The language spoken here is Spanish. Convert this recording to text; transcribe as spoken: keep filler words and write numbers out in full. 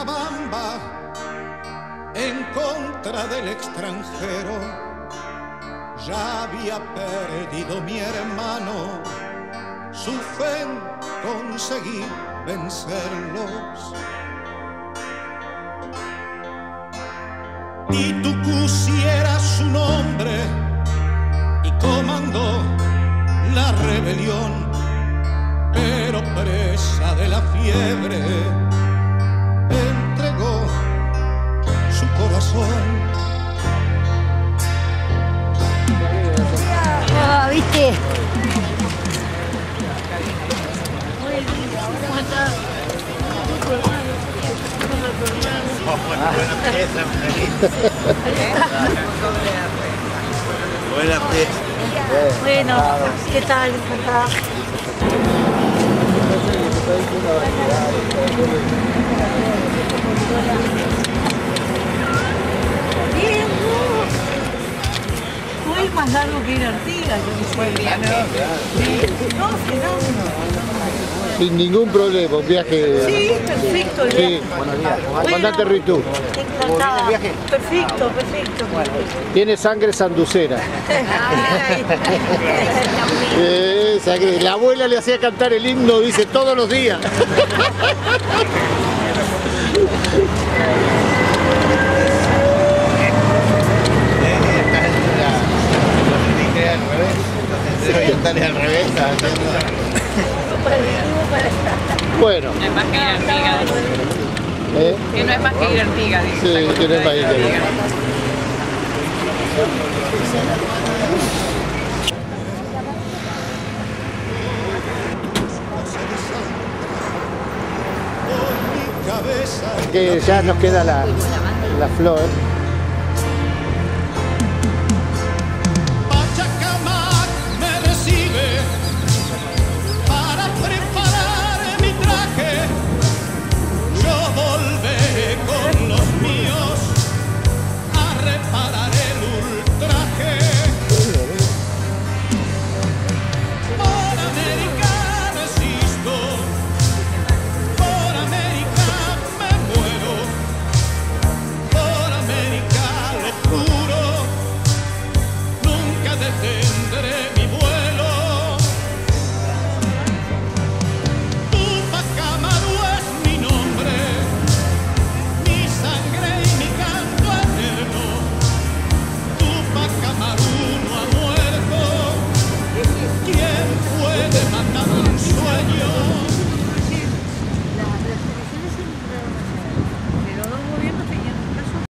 Cochabamba en contra del extranjero. Ya había perdido mi hermano su fe en conseguir vencerlos. Y Tucusi era su nombre y comandó la rebelión, pero presa de la fiebre entregó su corazón. Ah, ¿viste? Buena fiesta. Bueno, ¿qué tal? ¿Cómo está? Bien, fue más largo que ir a Artigas, yo fue el viaje. No, que no. Sin ningún problema, un viaje. Sí, perfecto. Sí, buenos días. Comandante Ritu. Encantada. Perfecto, perfecto. Tiene sangre sanducera. eh, sangre. La abuela le hacía cantar el himno, dice, todos los días. Están al revés. Bueno. No es más que ir a Artigas. ¿Eh? Que no es más que ir a Artigas. Sí, que no es más que ir a Artigas. Que ya nos queda la, la flor.